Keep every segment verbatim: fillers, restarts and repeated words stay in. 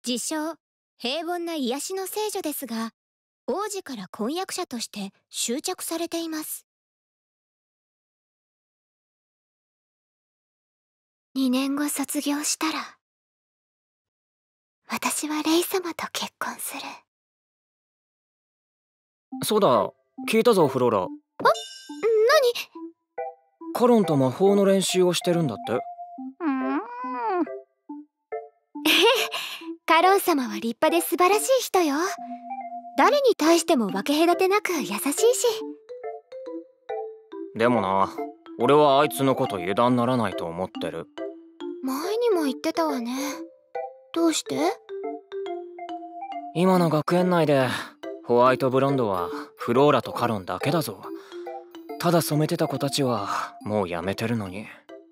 自称平凡な癒しの聖女ですが、王子から婚約者として執着されています。にねんご卒業したら、私はレイ様と結婚する。 そうだ、聞いたぞフローラ。あ、 何？ カロンと魔法の練習をしてるんだって。 うーんカロン様は立派で素晴らしい人よ。誰に対しても分け隔てなく優しいし。 でもな、俺はあいつのこと油断ならないと思ってる。 前にも言ってたわね。どうして？ 今の学園内でホワイトブロンドはフローラとカロンだけだぞ。ただ染めてた子たちはもうやめてるのに。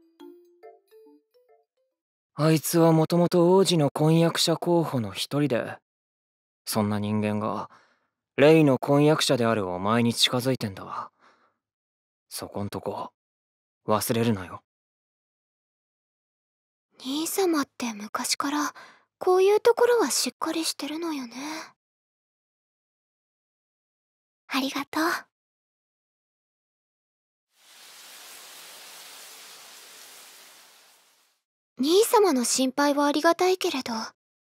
あいつはもともと王子の婚約者候補の一人で、そんな人間がレイの婚約者であるお前に近づいてんだ。そこんとこ忘れるなよ。 兄様って昔からこういうところはしっかりしてるのよね。ありがとう。兄様の心配はありがたいけれど、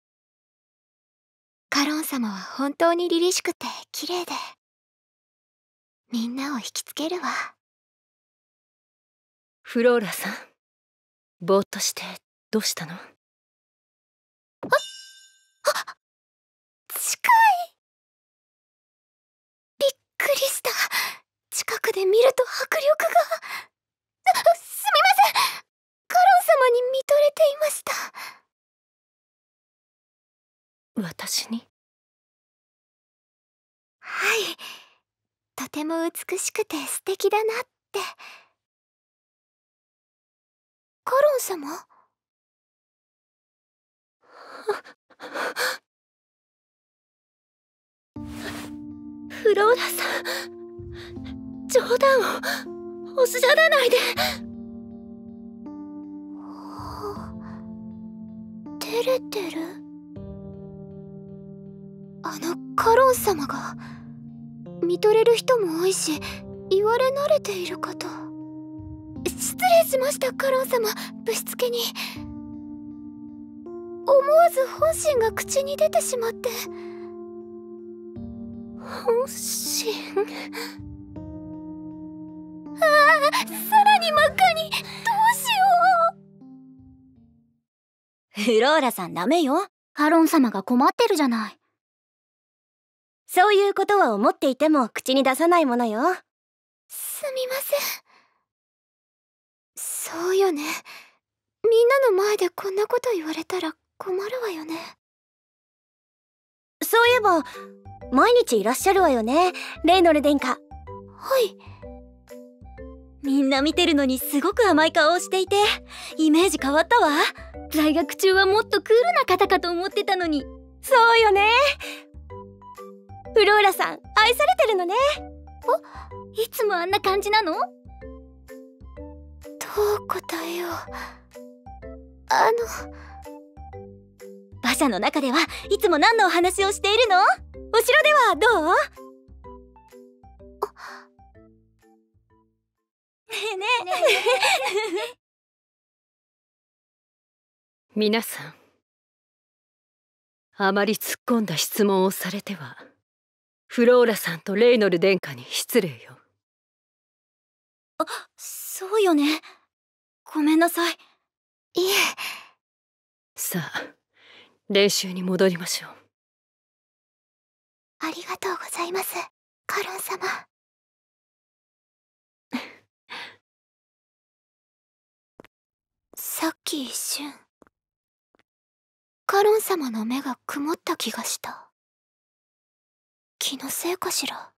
カロン様は本当に凛々しくて綺麗で、みんなを引きつけるわ。 フローラさん、ぼーっとしてどうしたの？あっ、 あっ、近い。びっくりした。近くで見ると迫力が。すみません、カロン様に見とれていました。 私に？ はい、とても美しくて素敵だなって。カロン様？ フローラさん、冗談をおっしゃらないで。 照れてる？あのカロン様が見とれる人も多いし、言われ慣れているかと。失礼しました、カロン様。ぶしつけに。思わず本心が口に出てしまって。 本心？ ああ、さらに真っ赤に。どうしよう。フローラさんダメよ。カロン様が困ってるじゃない。そういうことは思っていても口に出さないものよ。 すみません。そうよね。みんなの前でこんなこと言われたら困るわよね。 そういえば毎日いらっしゃるわよね、レイノル殿下。 はい。 みんな見てるのにすごく甘い顔をしていて、イメージ変わったわ。在学中はもっとクールな方かと思ってたのに。そうよね。フローラさん愛されてるのね。 あ、いつもあんな感じなの？どう答えよう。あの馬車の中ではいつも何のお話をしているの？お城ではどう？ねえねえ皆さん、あまり突っ込んだ質問をされてはフローラさんとレイノル殿下に失礼よ。 あ、そうよね。ごめんなさい。 いえ。 さあ、練習に戻りましょう。 ありがとうございます、カロン様。さっき一瞬、カロン様の目が曇った気がした。気のせいかしら。